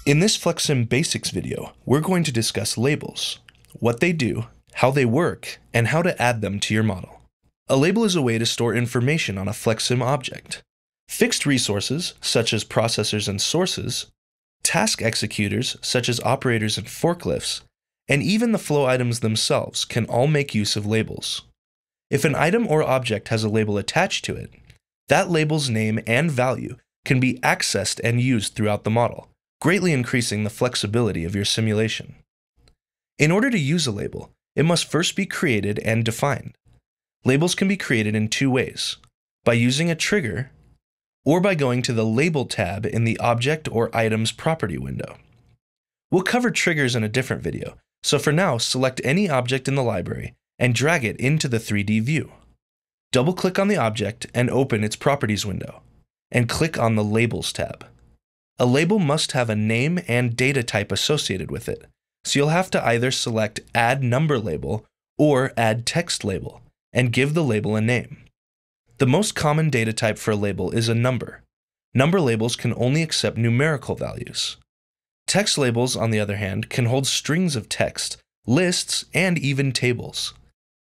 In this FlexSim Basics video, we're going to discuss labels, what they do, how they work, and how to add them to your model. A label is a way to store information on a FlexSim object. Fixed resources, such as processors and sources, task executors, such as operators and forklifts, and even the flow items themselves can all make use of labels. If an item or object has a label attached to it, that label's name and value can be accessed and used throughout the model, greatly increasing the flexibility of your simulation. In order to use a label, it must first be created and defined. Labels can be created in two ways: by using a trigger, or by going to the Label tab in the Object or Items property window. We'll cover triggers in a different video, so for now, select any object in the library and drag it into the 3D view. Double-click on the object and open its Properties window, and click on the Labels tab. A label must have a name and data type associated with it, so you'll have to either select Add Number Label or Add Text Label, and give the label a name. The most common data type for a label is a number. Number labels can only accept numerical values. Text labels, on the other hand, can hold strings of text, lists, and even tables.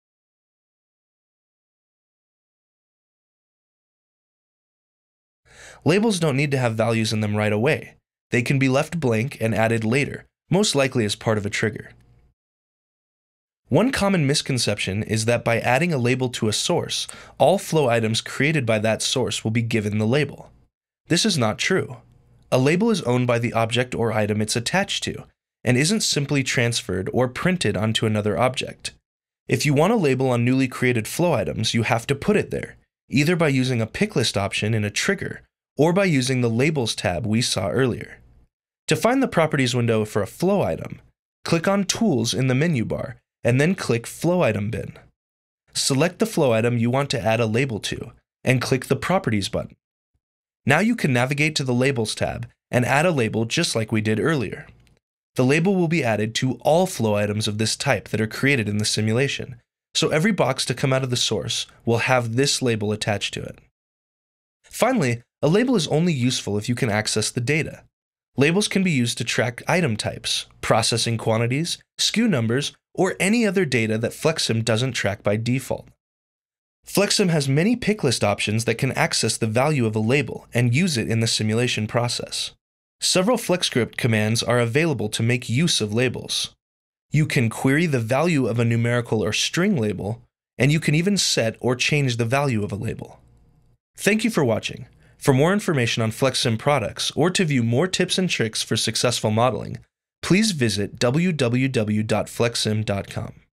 Labels don't need to have values in them right away. They can be left blank and added later, most likely as part of a trigger. One common misconception is that by adding a label to a source, all flow items created by that source will be given the label. This is not true. A label is owned by the object or item it's attached to, and isn't simply transferred or printed onto another object. If you want a label on newly created flow items, you have to put it there, either by using a pick list option in a trigger, or by using the Labels tab we saw earlier. To find the Properties window for a flow item, click on Tools in the menu bar, and then click Flow Item Bin. Select the flow item you want to add a label to, and click the Properties button. Now you can navigate to the Labels tab and add a label just like we did earlier. The label will be added to all flow items of this type that are created in the simulation, so every box to come out of the source will have this label attached to it. Finally, a label is only useful if you can access the data. Labels can be used to track item types, processing quantities, SKU numbers, or any other data that FlexSim doesn't track by default. FlexSim has many pick list options that can access the value of a label and use it in the simulation process. Several FlexScript commands are available to make use of labels. You can query the value of a numerical or string label, and you can even set or change the value of a label. Thank you for watching. For more information on FlexSim products, or to view more tips and tricks for successful modeling, please visit www.flexsim.com.